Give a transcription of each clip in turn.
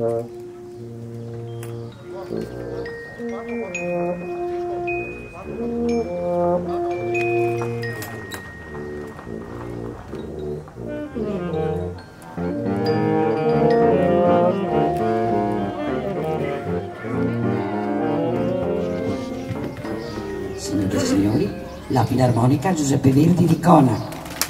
Signore e signori, la Filarmonica Giuseppe Verdi di Cona.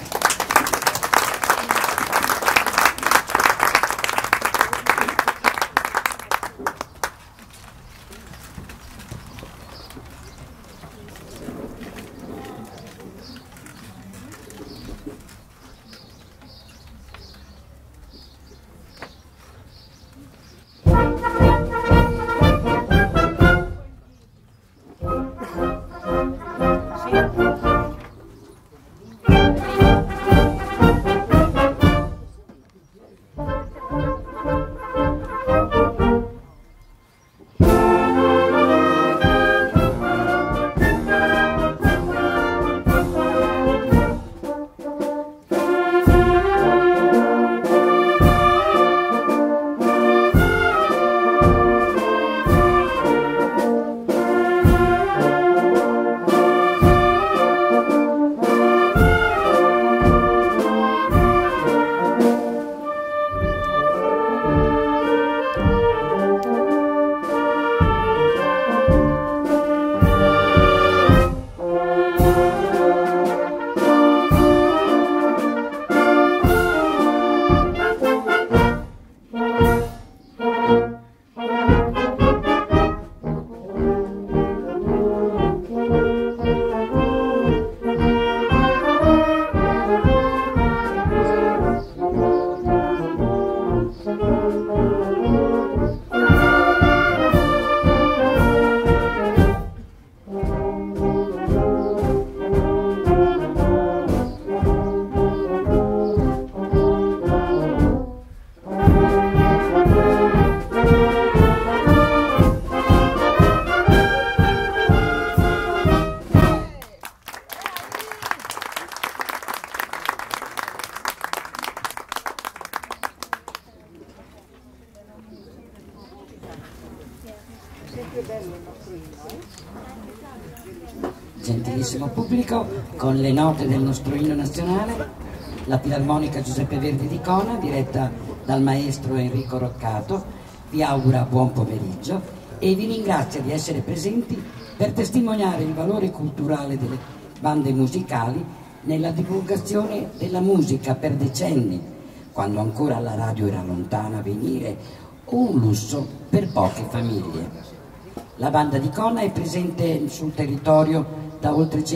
Gentilissimo pubblico, con le note del nostro inno nazionale, la Filarmonica Giuseppe Verdi di Cona, diretta dal maestro Enrico Roccato, vi augura buon pomeriggio e vi ringrazia di essere presenti per testimoniare il valore culturale delle bande musicali nella divulgazione della musica per decenni, quando ancora la radio era lontana a venire o un lusso per poche famiglie. La banda di Cona è presente sul territorio da oltre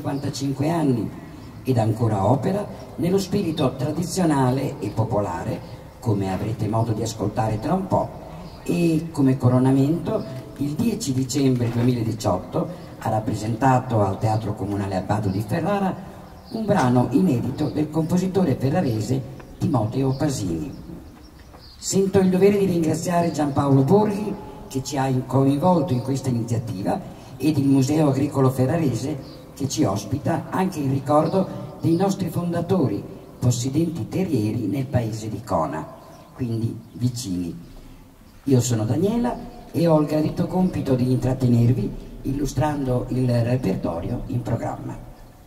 155 anni ed ancora opera nello spirito tradizionale e popolare, come avrete modo di ascoltare tra un po', e come coronamento il 10 dicembre 2018 ha rappresentato al Teatro Comunale Abbado di Ferrara un brano inedito del compositore ferrarese Timoteo Pasini. Sento il dovere di ringraziare Giampaolo Borghi, che ci ha coinvolto in questa iniziativa, ed il Museo Agricolo Ferrarese, che ci ospita anche in ricordo dei nostri fondatori, possidenti terrieri nel paese di Cona, quindi vicini. Io sono Daniela e ho il gradito compito di intrattenervi illustrando il repertorio in programma.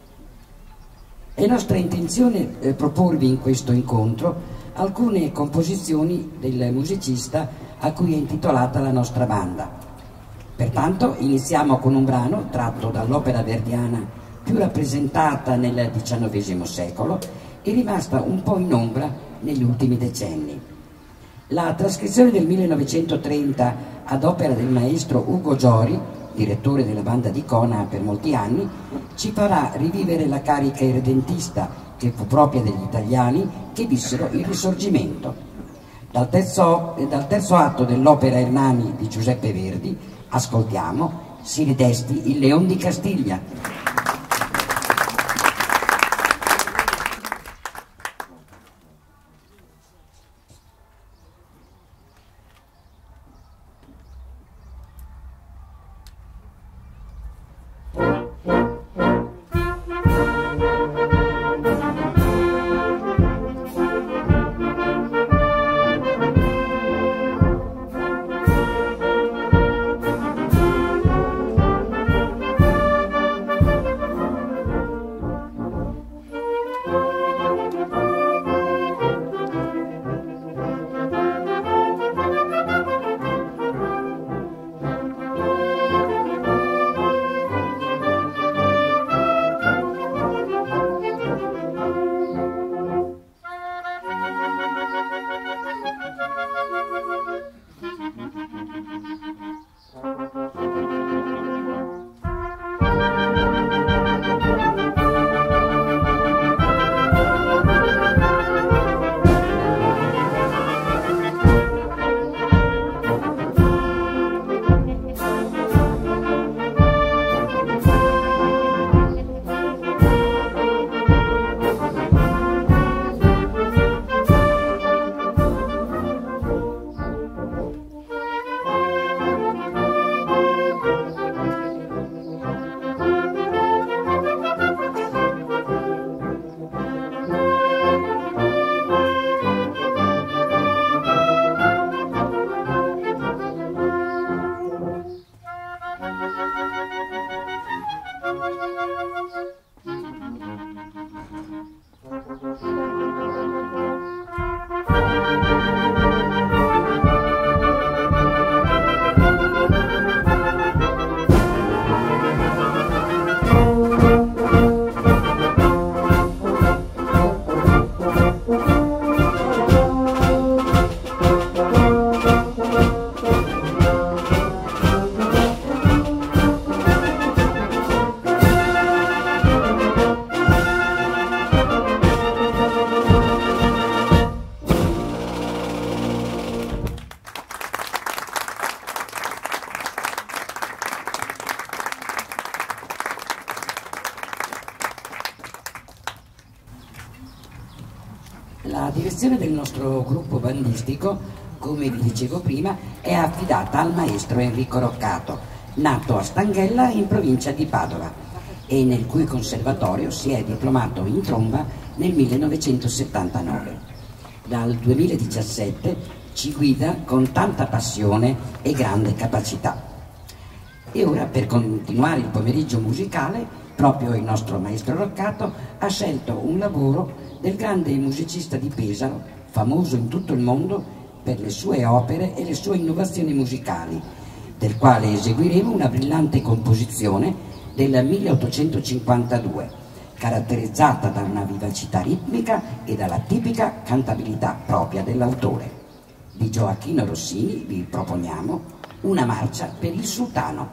È nostra intenzione proporvi in questo incontro alcune composizioni del musicista a cui è intitolata la nostra banda. Pertanto iniziamo con un brano tratto dall'opera verdiana più rappresentata nel XIX secolo e rimasta un po' in ombra negli ultimi decenni. La trascrizione del 1930 ad opera del maestro Ugo Giori, direttore della banda di Cona per molti anni, ci farà rivivere la carica irredentista che fu propria degli italiani che vissero il Risorgimento. Dal terzo atto dell'opera Hernani di Giuseppe Verdi ascoltiamo Si ridesti il Leon di Castiglia. direzione del nostro gruppo bandistico, come vi dicevo prima, è affidata al maestro Enrico Roccato, nato a Stanghella in provincia di Padova e nel cui conservatorio si è diplomato in tromba nel 1979. Dal 2017 ci guida con tanta passione e grande capacità. E ora, per continuare il pomeriggio musicale, proprio il nostro maestro Roccato ha scelto un lavoro del grande musicista di Pesaro, famoso in tutto il mondo per le sue opere e le sue innovazioni musicali, del quale eseguiremo una brillante composizione del 1852, caratterizzata da una vivacità ritmica e dalla tipica cantabilità propria dell'autore. Di Gioacchino Rossini vi proponiamo una marcia per il sultano.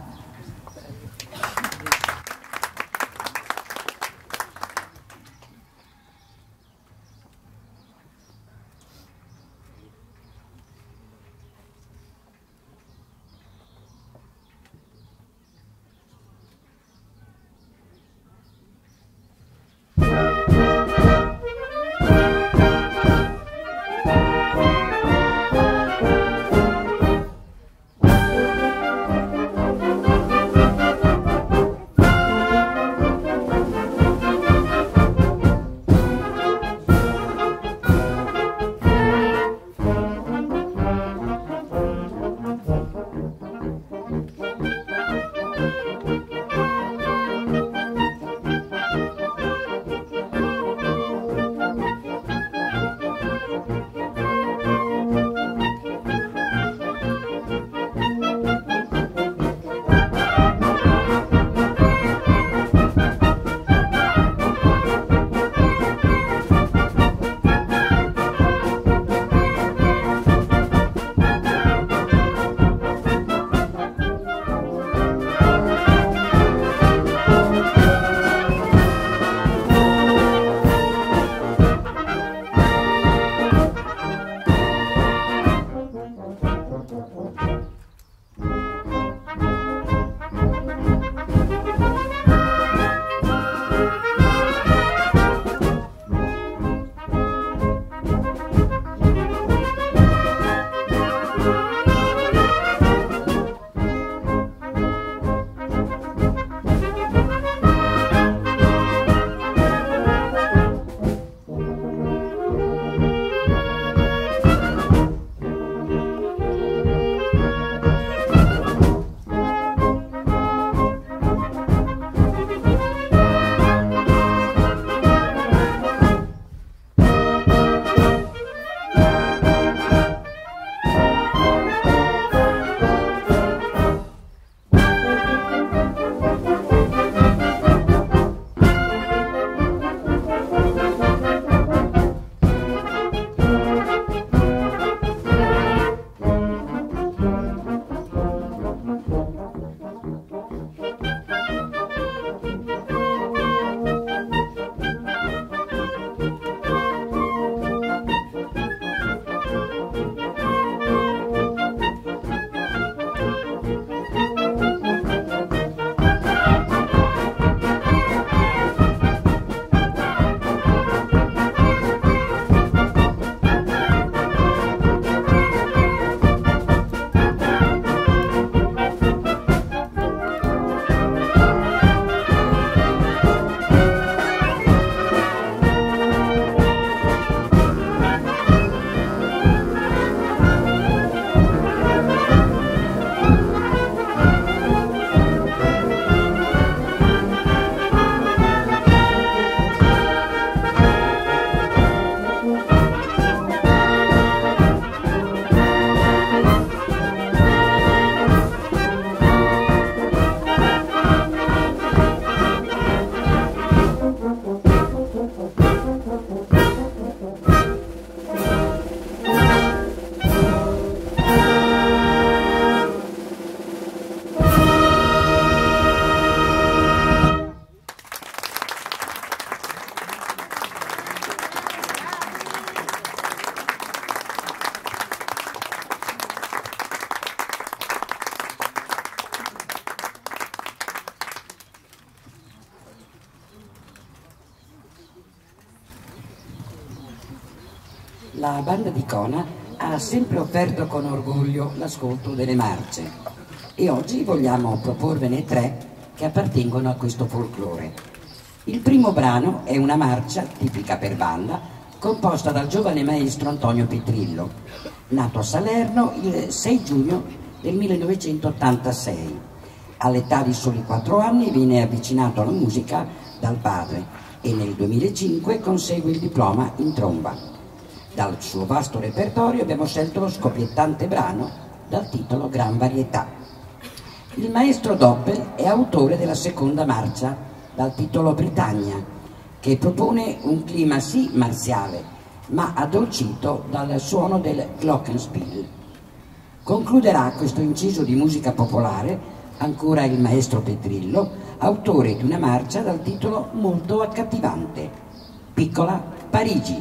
la banda di Cona ha sempre offerto con orgoglio l'ascolto delle marce e oggi vogliamo proporvene 3 che appartengono a questo folklore. Il primo brano è una marcia tipica per banda composta dal giovane maestro Antonio Petrillo, nato a Salerno il 6 giugno del 1986. All'età di soli 4 anni viene avvicinato alla musica dal padre e nel 2005 consegue il diploma in tromba. Dal suo vasto repertorio abbiamo scelto lo scoppiettante brano dal titolo Gran Varietà. Il maestro Doppel è autore della seconda marcia dal titolo Britannia, che propone un clima sì marziale, ma addolcito dal suono del glockenspiel. Concluderà questo inciso di musica popolare ancora il maestro Petrillo, autore di una marcia dal titolo molto accattivante, Piccola Parigi.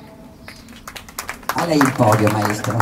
A lei il podio, maestro.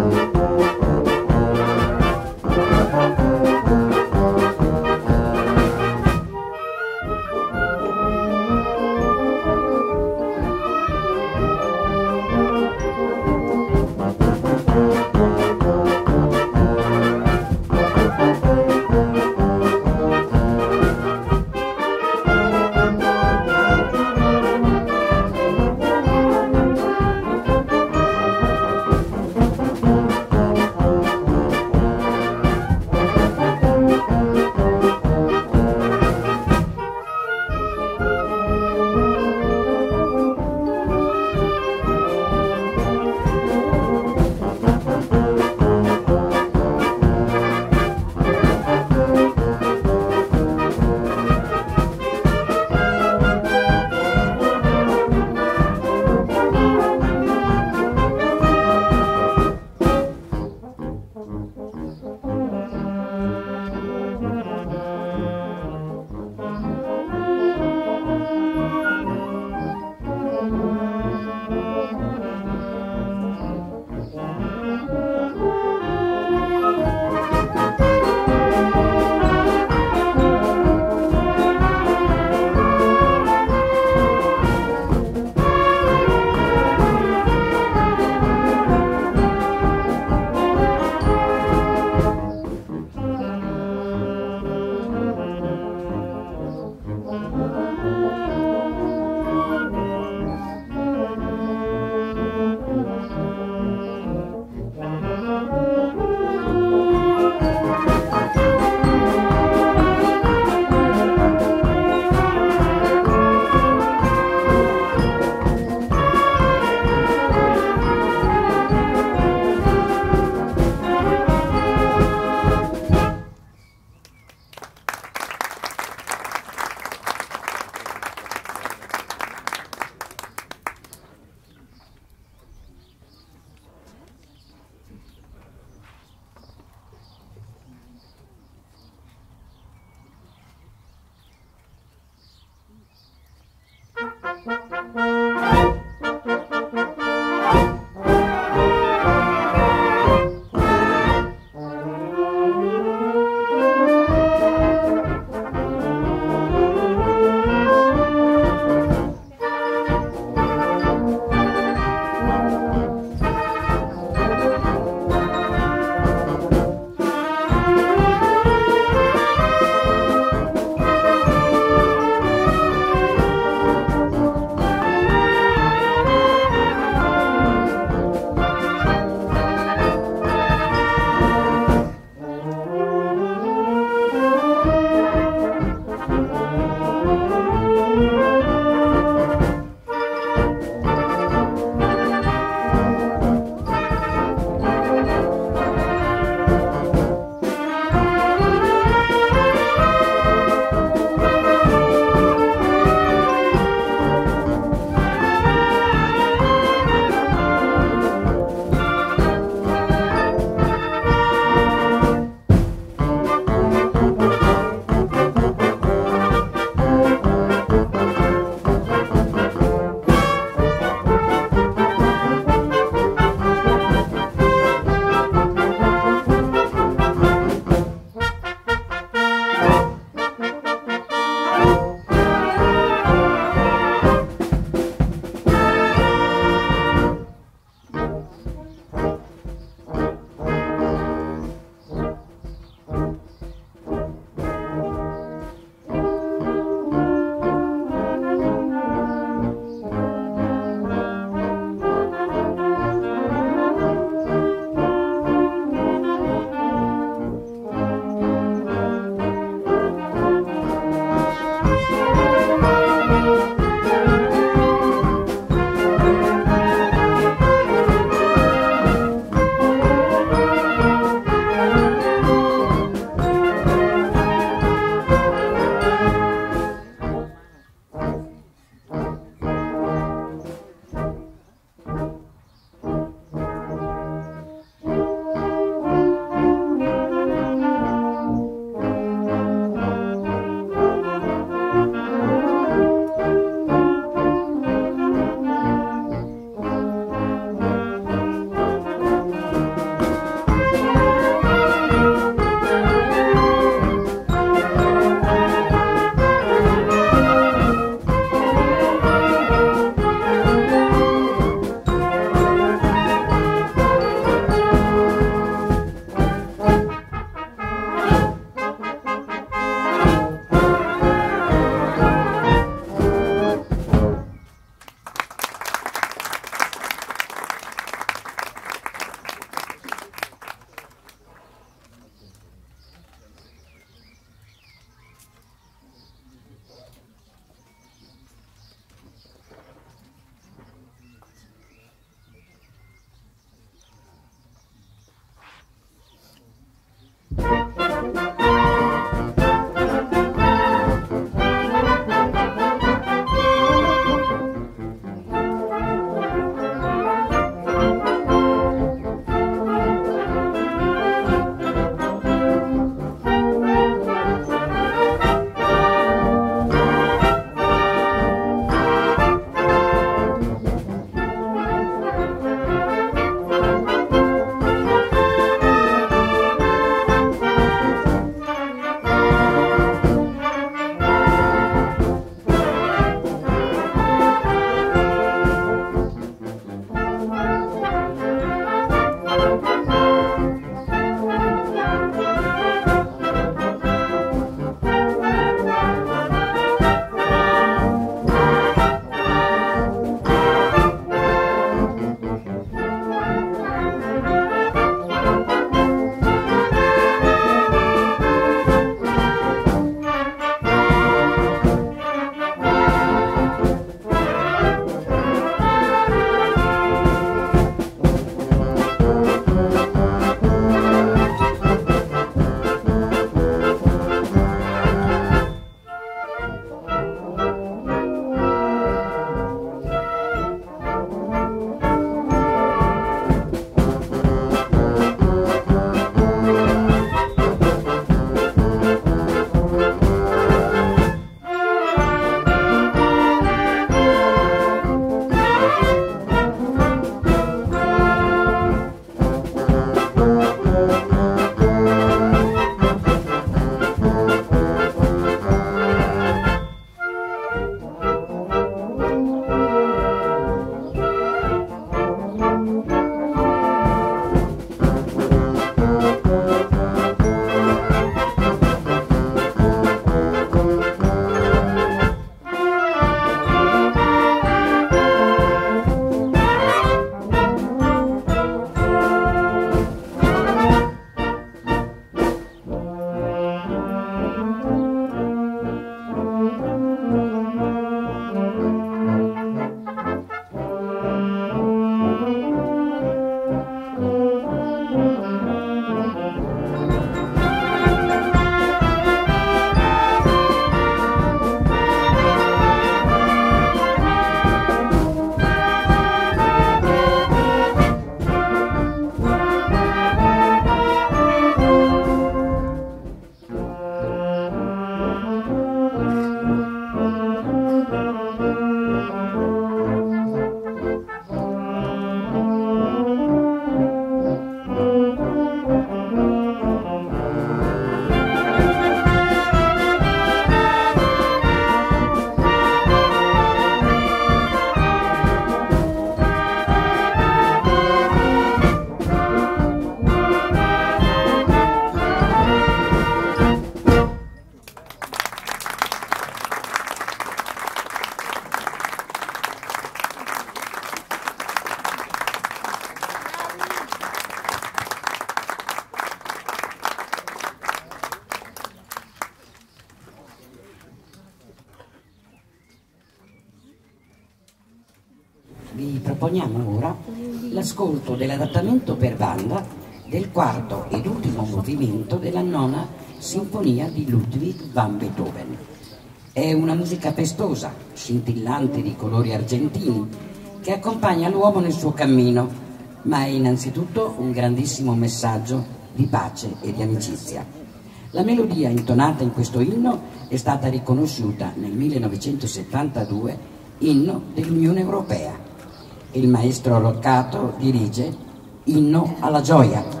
vi proponiamo ora l'ascolto dell'adattamento per banda del quarto ed ultimo movimento della nona sinfonia di Ludwig van Beethoven. È una musica festosa, scintillante di colori argentini, che accompagna l'uomo nel suo cammino, ma è innanzitutto un grandissimo messaggio di pace e di amicizia. La melodia intonata in questo inno è stata riconosciuta nel 1972 inno dell'Unione Europea. Il maestro Roccato dirige Inno alla gioia.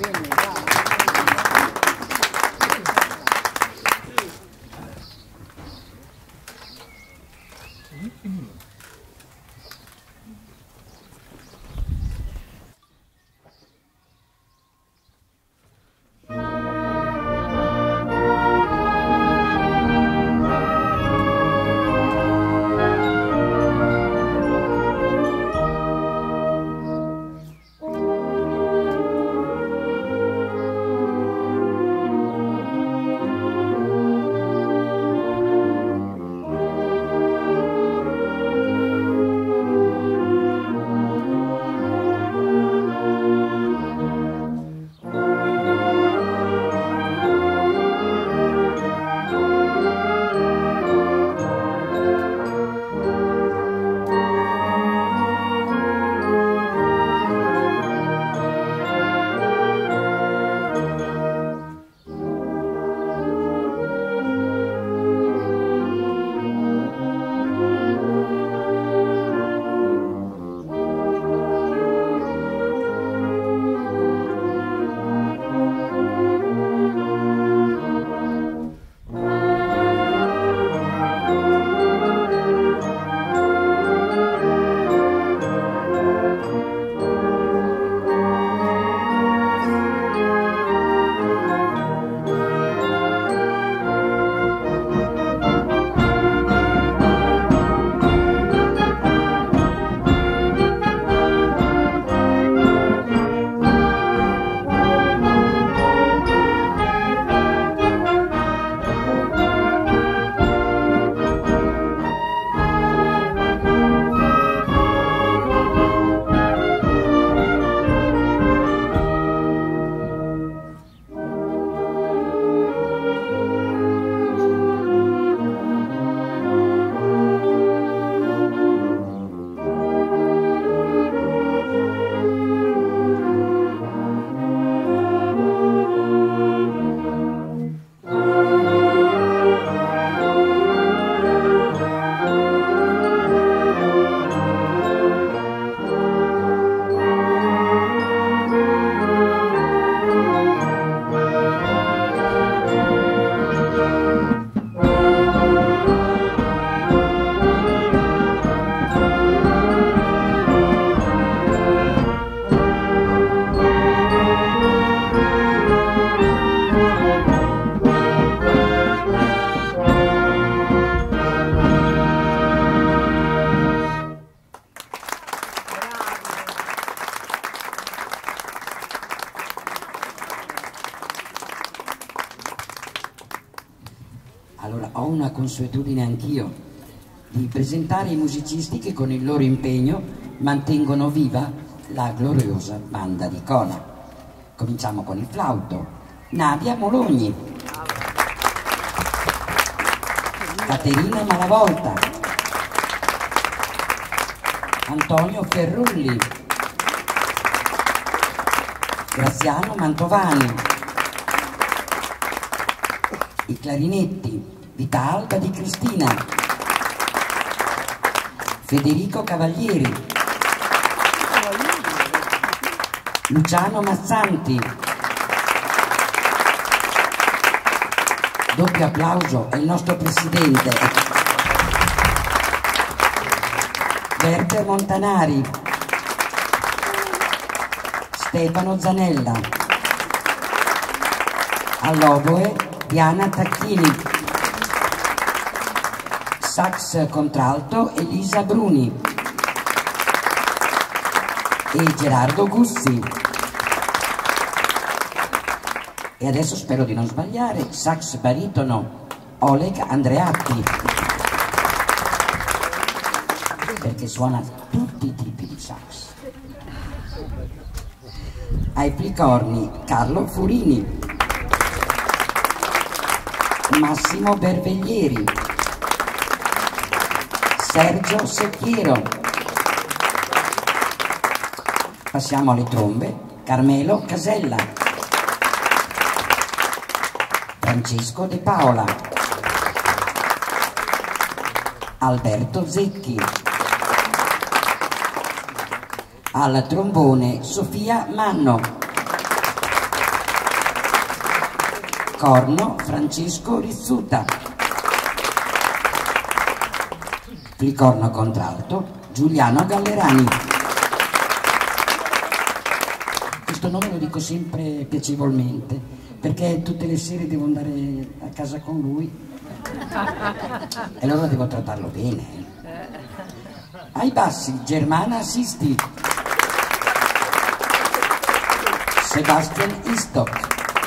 Allora, ho una consuetudine anch'io di presentare i musicisti che con il loro impegno mantengono viva la gloriosa banda di Cona. Cominciamo con il flauto, Nadia Mologni, Caterina Malavolta, Antonio Ferrulli, Graziano Mantovani, i clarinetti, Vita Alba di Cristina, Federico Cavalieri, Luciano Mazzanti. Doppio applauso al nostro presidente Werther Montanari, Stefano Zanella, all'oboe Diana Tacchini, sax contralto Elisa Bruni e Gerardo Gussi. E adesso spero di non sbagliare, sax baritono Oleg Andreatti, perché suona tutti i tipi di sax. Ai flicorni Carlo Furini, Massimo Berveglieri, Sergio Secchiero. Passiamo alle trombe, Carmelo Casella, Francesco De Paola, Alberto Zecchi. Al trombone Sofia Manno, corno Francesco Rizzuta, flicorno contralto Giuliano Gallerani. Questo nome lo dico sempre piacevolmente perché tutte le sere devo andare a casa con lui e allora devo trattarlo bene. Ai bassi Germana Sisti, Sebastian Istok.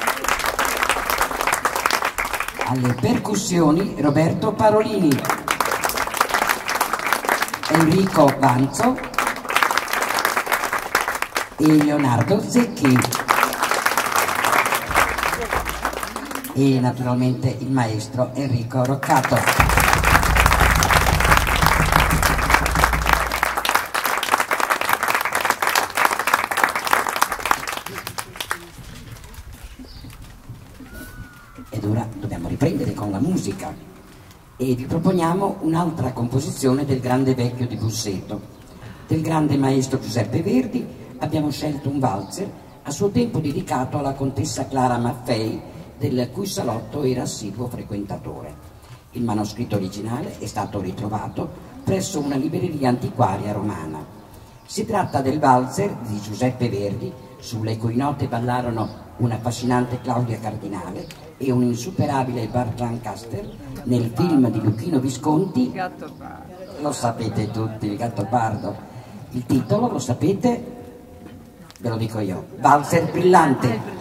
Alle percussioni Roberto Parolini, Enrico Vanzo e Leonardo Zecchi. E naturalmente il maestro Enrico Roccato. Ed ora dobbiamo riprendere con la musica e vi proponiamo un'altra composizione del grande vecchio di Busseto. Del grande maestro Giuseppe Verdi abbiamo scelto un valzer a suo tempo dedicato alla contessa Clara Maffei, del cui salotto era assiduo frequentatore. Il manoscritto originale è stato ritrovato presso una libreria antiquaria romana. Si tratta del valzer di Giuseppe Verdi, sulle cui note ballarono una affascinante Claudia Cardinale e un insuperabile Bart Lancaster nel film di Luchino Visconti. Lo sapete tutti, il Gattopardo. Il titolo lo sapete? Ve lo dico io: Valzer brillante.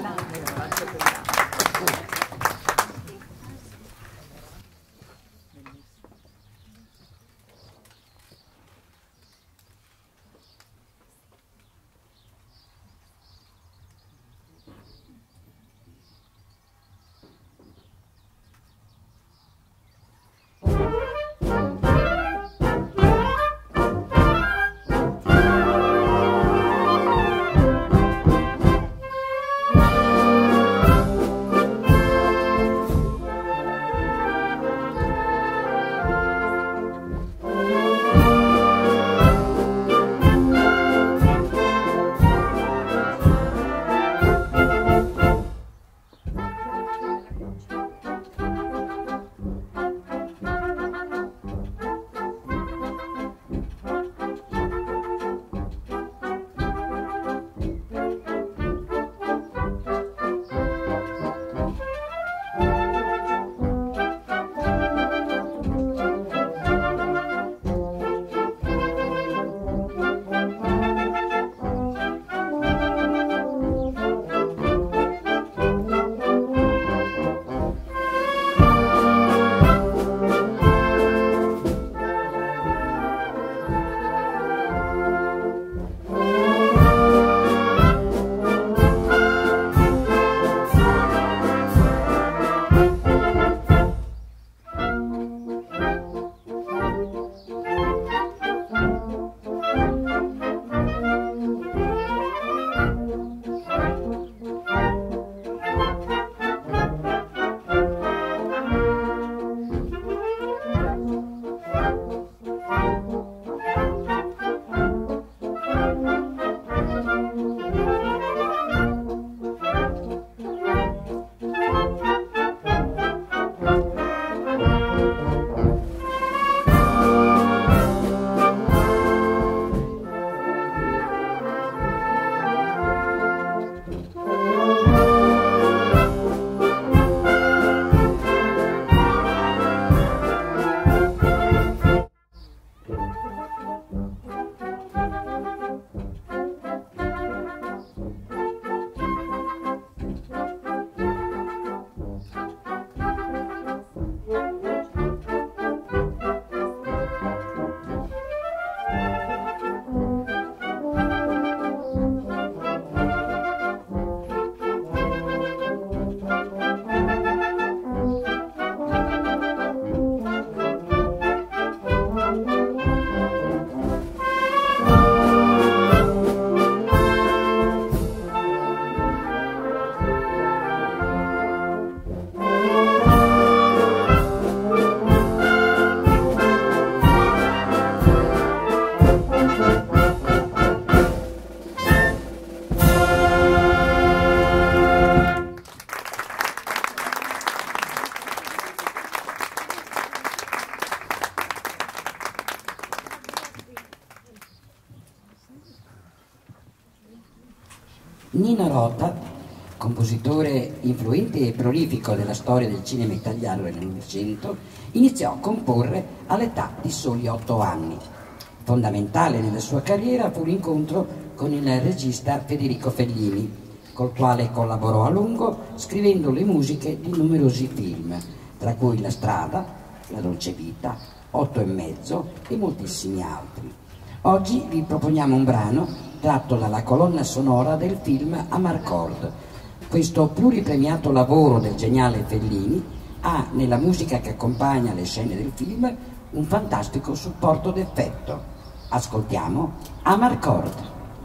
Nino Rota, compositore influente e prolifico della storia del cinema italiano del Novecento, iniziò a comporre all'età di soli 8 anni. Fondamentale nella sua carriera fu l'incontro con il regista Federico Fellini, col quale collaborò a lungo scrivendo le musiche di numerosi film, tra cui La strada, La dolce vita, 8 e mezzo e moltissimi altri. Oggi vi proponiamo un brano tratto dalla colonna sonora del film Amarcord. Questo pluripremiato lavoro del geniale Fellini ha nella musica che accompagna le scene del film un fantastico supporto d'effetto. Ascoltiamo Amarcord.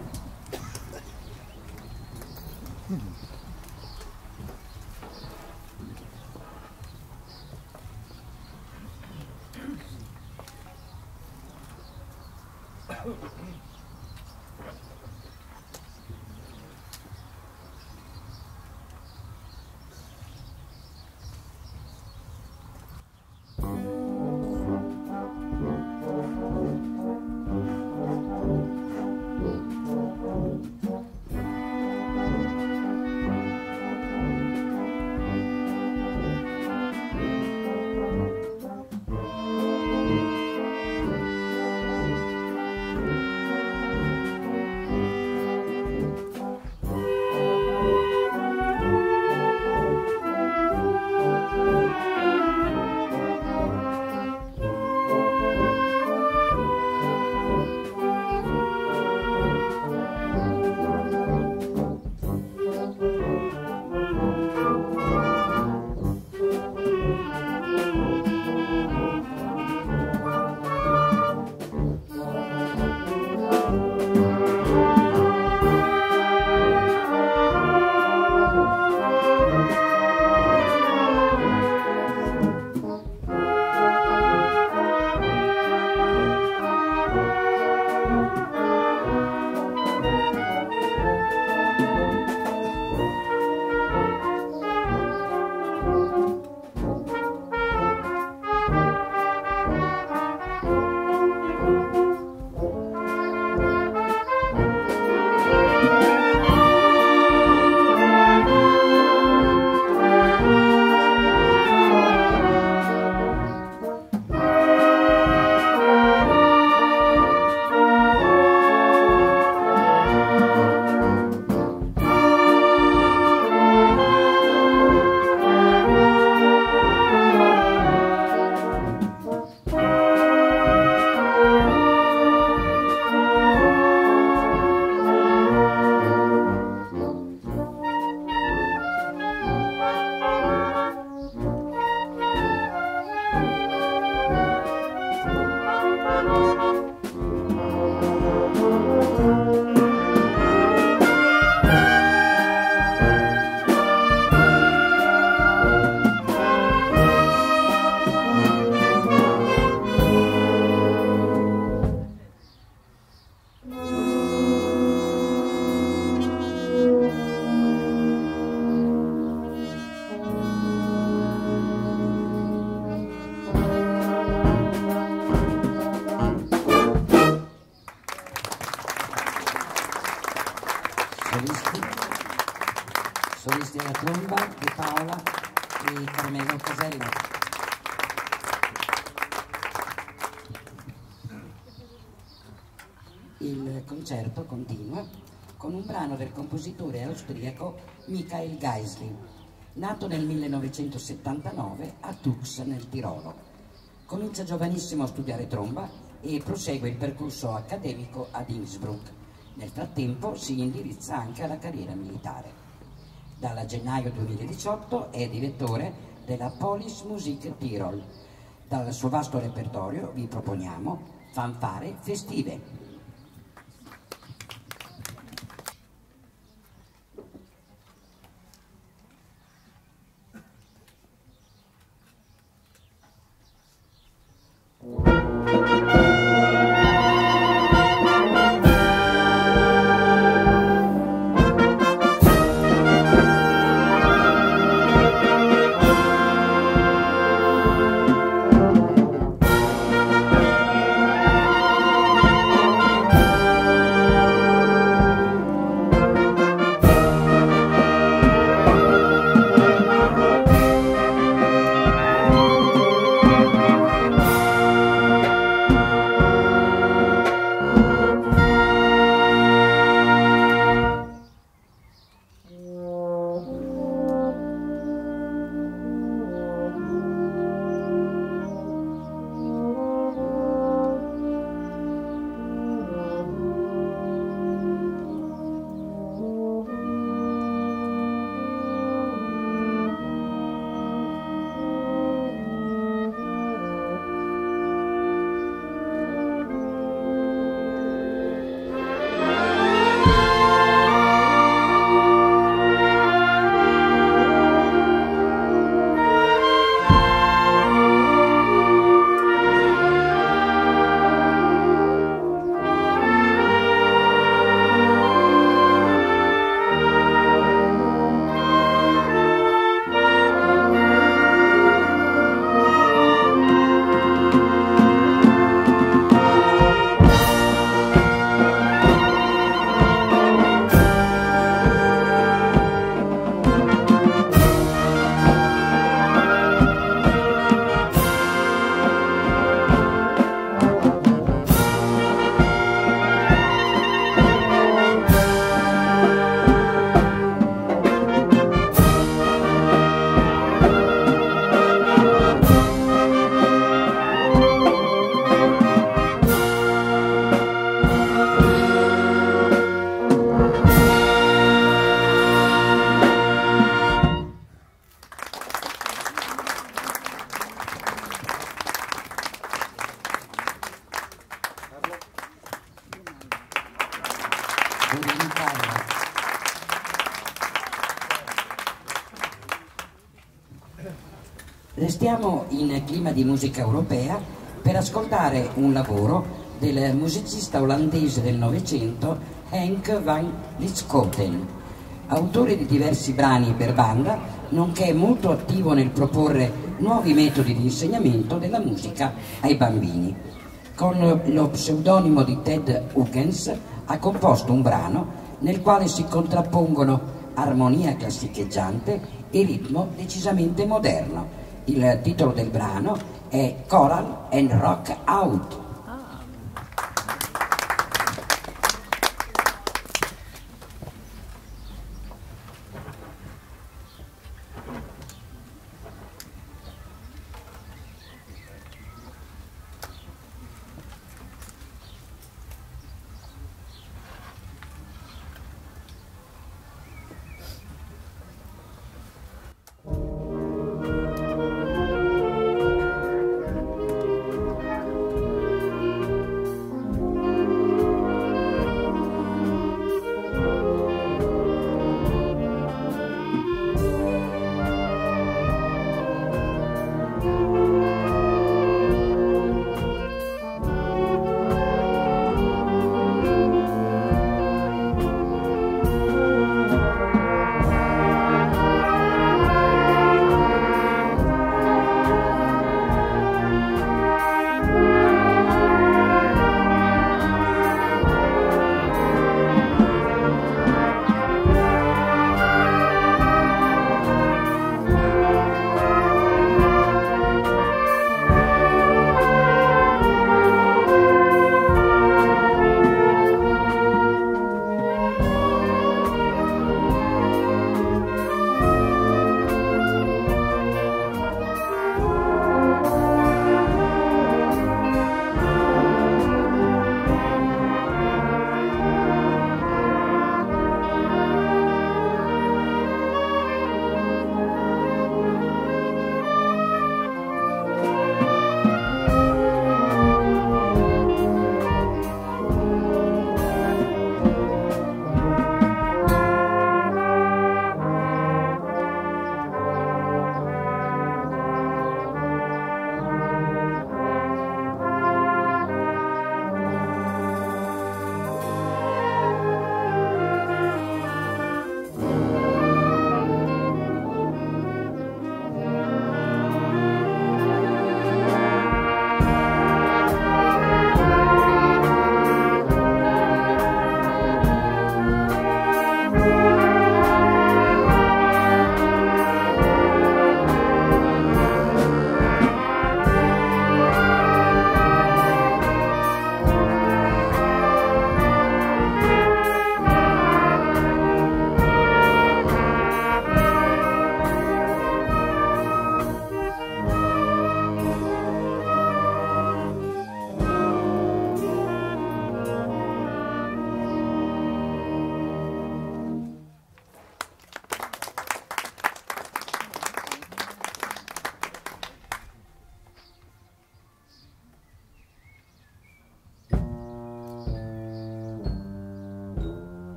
Solisti alla tromba di Paola e Carmelo Casello. Il concerto continua con un brano del compositore austriaco Michael Geisling, nato nel 1979 a Tux nel Tirolo. Comincia giovanissimo a studiare tromba e prosegue il percorso accademico ad Innsbruck. Nel frattempo si indirizza anche alla carriera militare. Dal gennaio 2018 è direttore della Polis Musik Tirol. Dal suo vasto repertorio vi proponiamo Fanfare festive. Auguri Carla. Restiamo in clima di musica europea per ascoltare un lavoro del musicista olandese del Novecento Henk van Lieshouten, autore di diversi brani per banda, nonché molto attivo nel proporre nuovi metodi di insegnamento della musica ai bambini. Con lo pseudonimo di Ted Huggins ha composto un brano nel quale si contrappongono armonia classicheggiante e ritmo decisamente moderno. Il titolo del brano è Choral and Rock Out.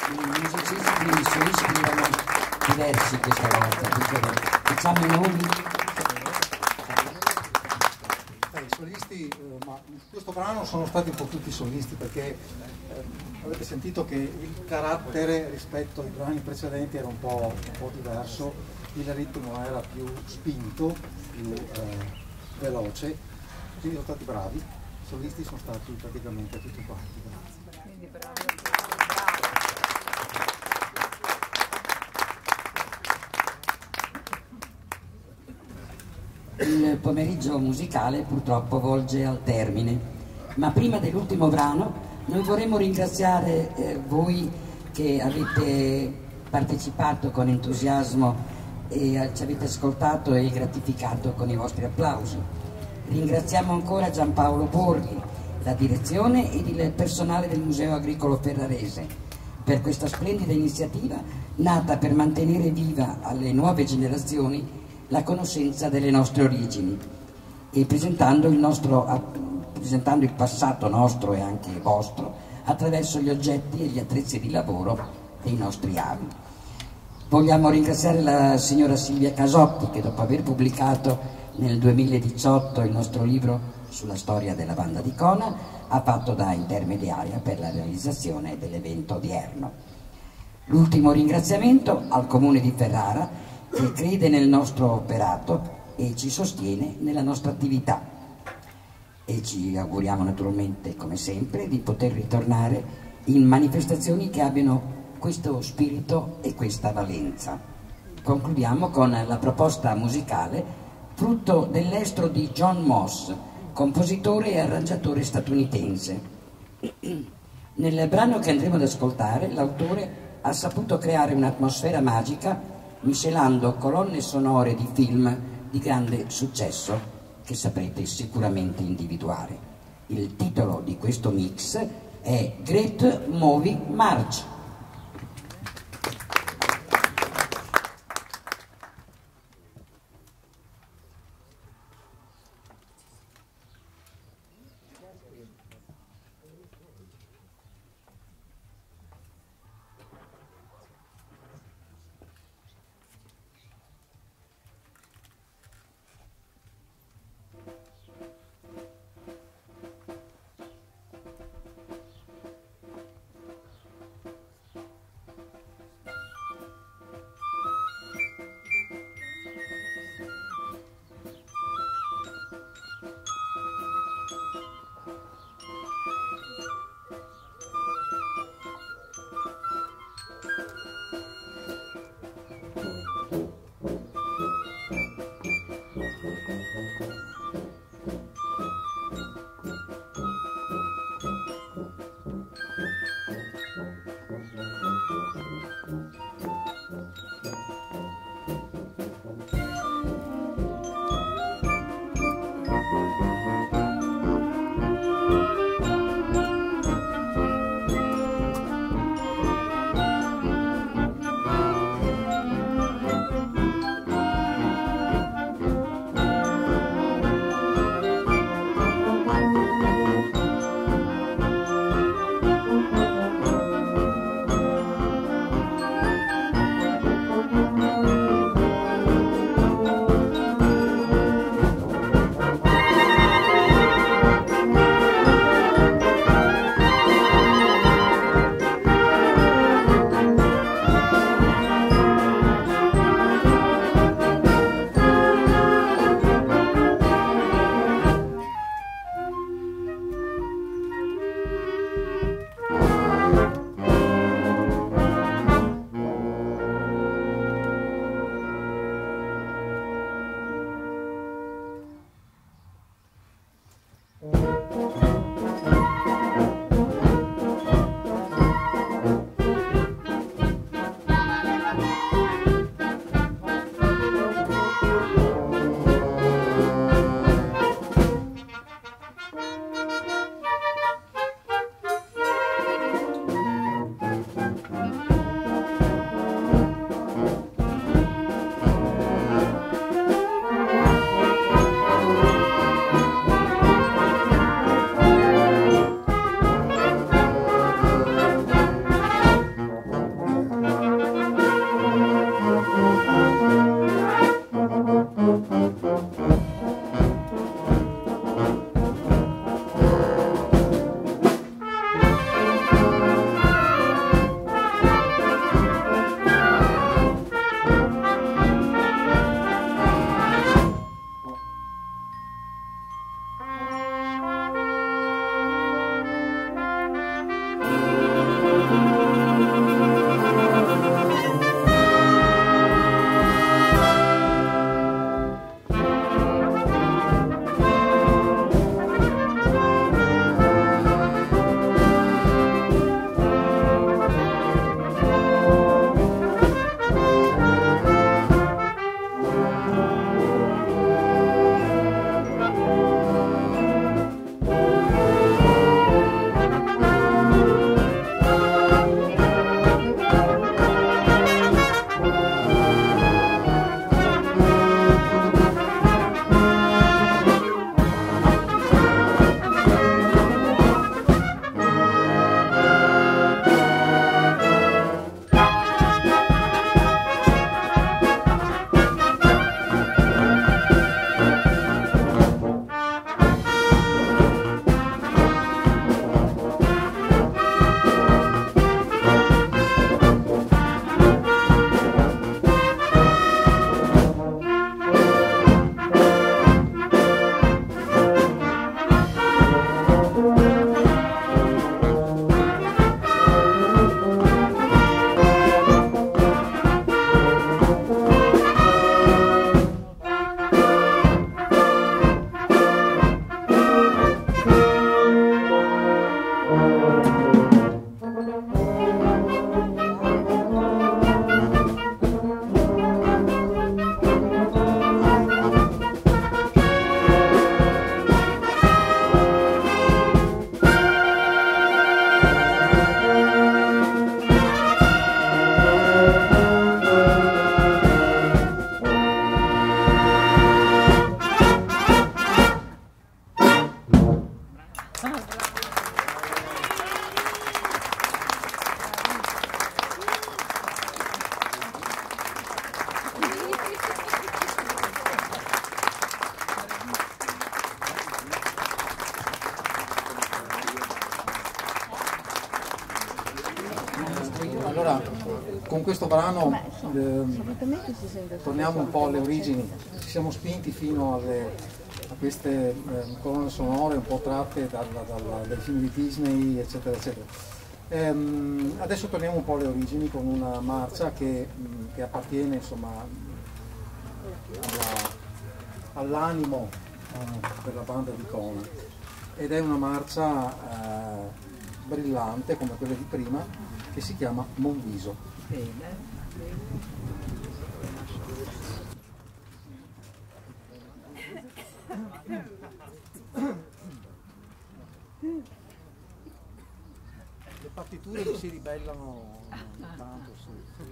I musicisti solisti erano diversi questa volta, diciamo i nomi. I solisti, ma in questo brano sono stati un po' tutti solisti perché avete sentito che il carattere rispetto ai brani precedenti era un po' diverso, il ritmo era più spinto, più veloce, quindi sono stati bravi, i solisti sono stati praticamente tutti quanti, grazie. Quindi bravi. Il pomeriggio musicale purtroppo volge al termine, ma prima dell'ultimo brano noi vorremmo ringraziare voi che avete partecipato con entusiasmo e ci avete ascoltato e gratificato con i vostri applausi. Ringraziamo ancora Giampaolo Borghi, la direzione ed il personale del Museo Agricolo Ferrarese per questa splendida iniziativa nata per mantenere viva alle nuove generazioni la conoscenza delle nostre origini e presentando il passato nostro e anche vostro attraverso gli oggetti e gli attrezzi di lavoro dei nostri avi. Vogliamo ringraziare la signora Silvia Casotti che dopo aver pubblicato nel 2018 il nostro libro sulla storia della banda di Cona ha fatto da intermediaria per la realizzazione dell'evento odierno. L'ultimo ringraziamento al Comune di Ferrara che crede nel nostro operato e ci sostiene nella nostra attività e ci auguriamo naturalmente come sempre di poter ritornare in manifestazioni che abbiano questo spirito e questa valenza. Concludiamo con la proposta musicale frutto dell'estro di John Moss, compositore e arrangiatore statunitense. Nel brano che andremo ad ascoltare l'autore ha saputo creare un'atmosfera magica miscelando colonne sonore di film di grande successo che saprete sicuramente individuare. Il titolo di questo mix è Great Movie March. Allora, con questo brano torniamo un po' alle origini, ci siamo spinti fino a queste colonne sonore un po' tratte dai film di Disney, eccetera, eccetera. Adesso torniamo un po' alle origini con una marcia che appartiene, insomma, all'animo della banda di Conan, ed è una marcia brillante come quella di prima, che si chiama Monviso. Le partiture mi si ribellano tanto, sì.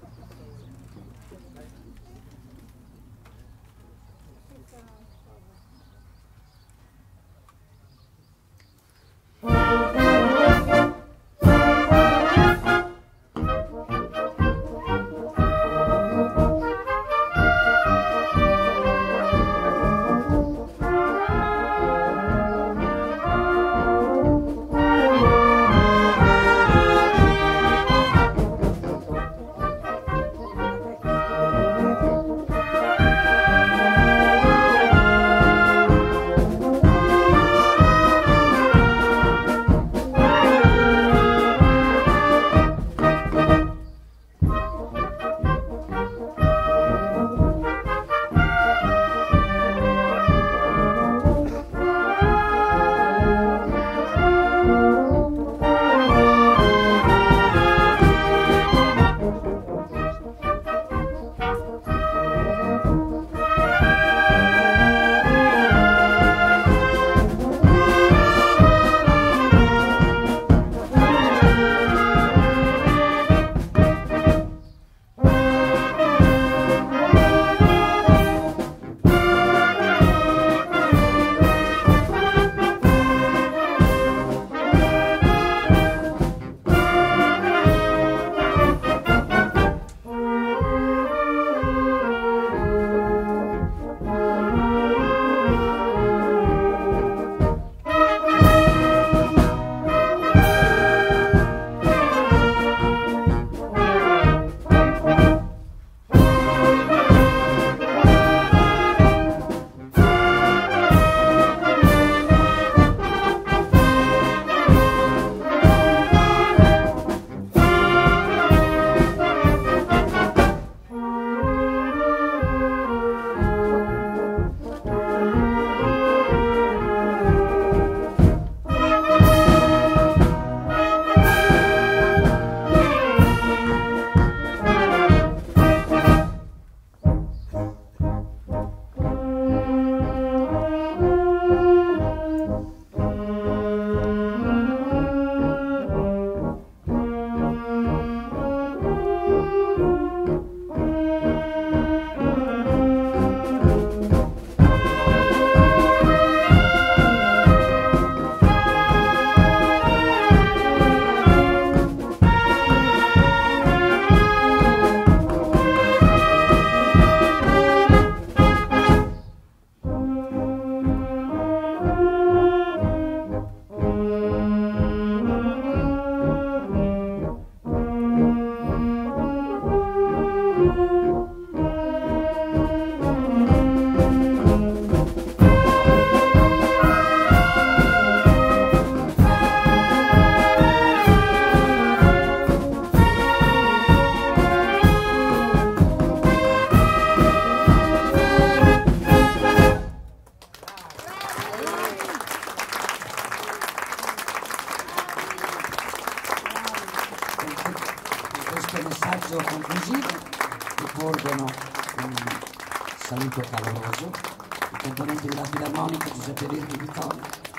messaggio conclusivo rivolgono un saluto caloroso i componenti della Filarmonica Giuseppe Verdi di Como,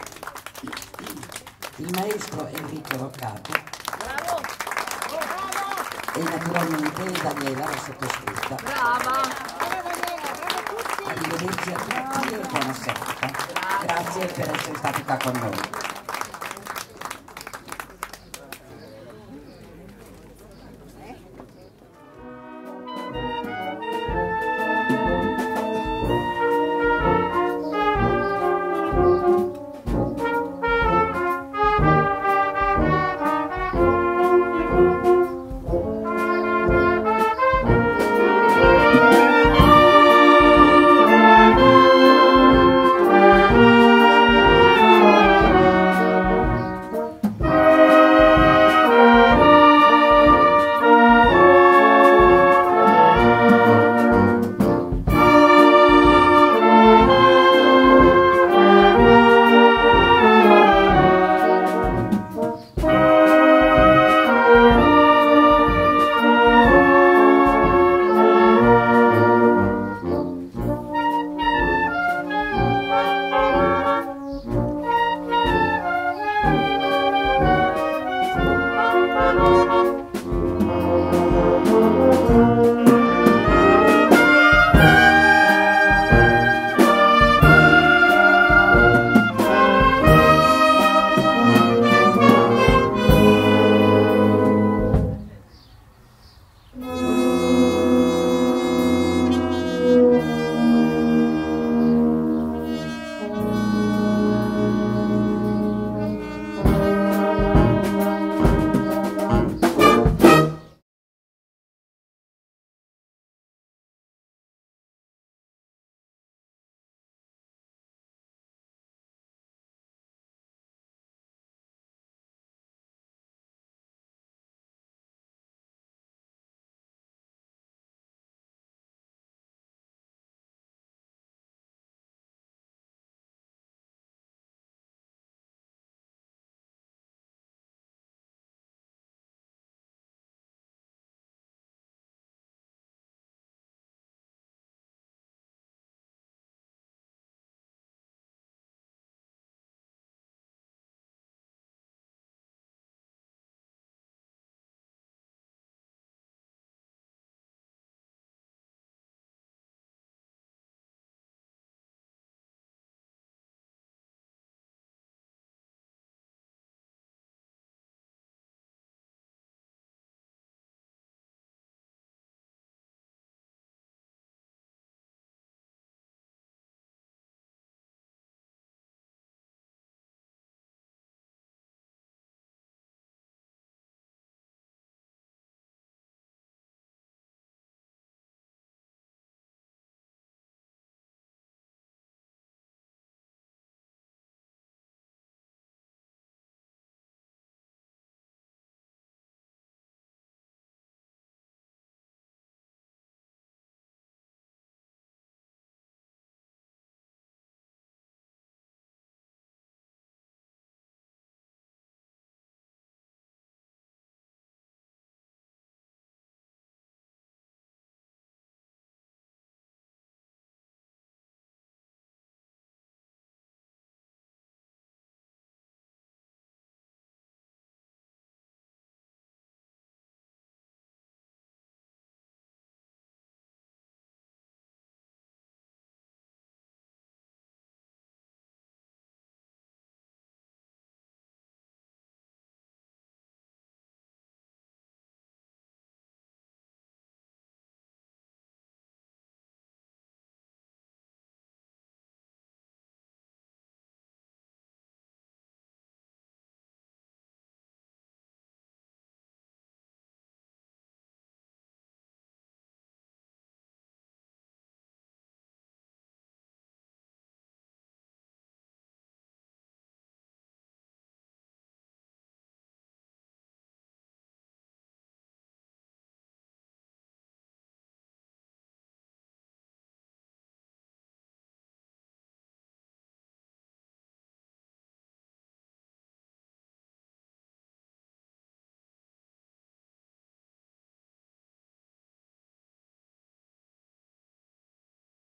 il maestro Enrico Roccato e naturalmente Daniela, la sottoscritta. Arrivederci a tutti e buona serata. Grazie per essere stati qua con noi.